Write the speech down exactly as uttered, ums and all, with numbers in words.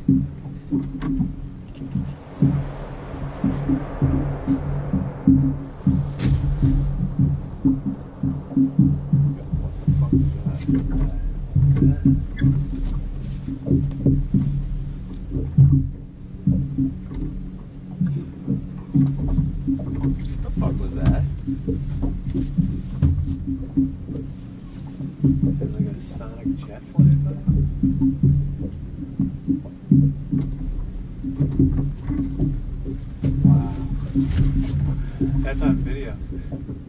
The fuck was that? Sounds like a sonic jet flying by. Wow. That's on video.